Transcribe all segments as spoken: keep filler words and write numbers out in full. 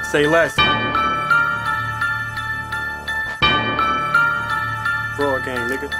Say less. Broad gang, nigga.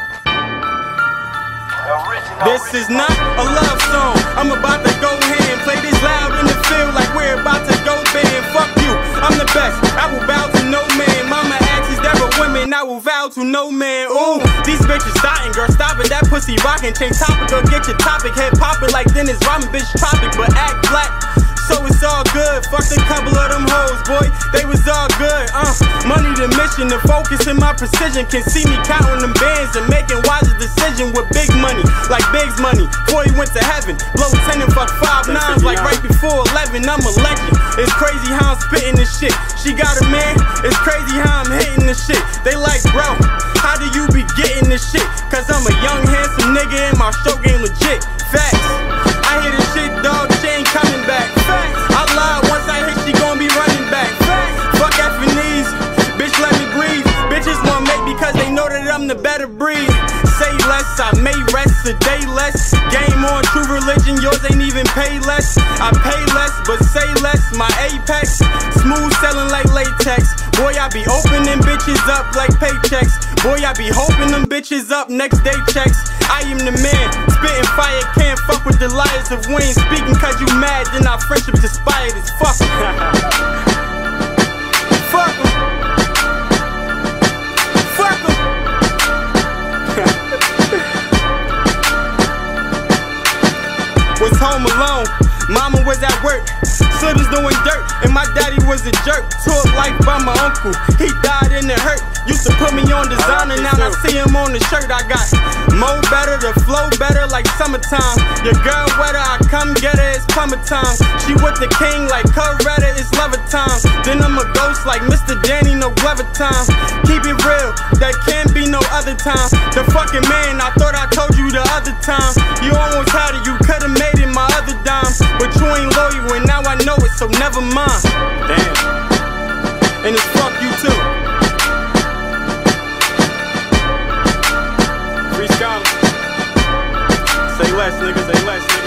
This is not a love song. I'm about to go hand. Play this loud in the field like we're about to go band. Fuck you, I'm the best. I will bow to no man. Mama asks, is there a woman? I will vow to no man. Ooh, these bitches starting, girl, stop it. That pussy rockin'. Change topic or get your topic. Head poppin' like Dennis Rodman, bitch tropic, but act black. So it's all good, fucked a couple of them hoes, boy, they was all good, uh Money the mission, the focus and my precision. Can see me counting them bands and making wiser decisions with big money, like Big's money, before he went to heaven. Blow ten and fuck five nines like right before eleven, I'm a legend. It's crazy how I'm spitting this shit. She got a man, it's crazy how I'm hitting this shit. They like, bro, how do you be getting this shit? Cause I'm a young handsome nigga and my show game legit. Facts, I hear this shit, dog, she ain't coming back. Facts, I lied, once I hit, she gon' be running back. Facts, fuck effing these, bitch let me breathe. Bitches want make because they know that I'm the better breed. Say less, I may rest a day less. Game on, true religion, yours ain't even pay less. I pay less, but say less, my apex. Smooth selling like latex. Boy, I be opening bitches up like paychecks. Boy, I be hoping them bitches up next day checks. I am the man, spitting fire, can't fuck with the liars. If we ain't speaking cause you mad, then our friendship is expired as fuck. Fuck em. Fuck em. Was home alone, mama was at work. Slitters doing dirt, and my daddy was a jerk. Took life by my uncle, he died in the hurt. Used to put me on designer, now I see him on the shirt. I got mo better, the flow better like summertime. Your girl wetter, I come get her, it's plumber time. She with the king like Coretta, it's lover time. Then I'm a ghost like Mister Danny, no Glover time. Keep it real, that can't be no other time. The fucking man, I thought I told you the other time. You almost had it, you could've made it my other dime. But you ain't loyal and now I know it, so never mind. Damn. And it's fuck you too. Free scholar. Say less, nigga, say less, nigga.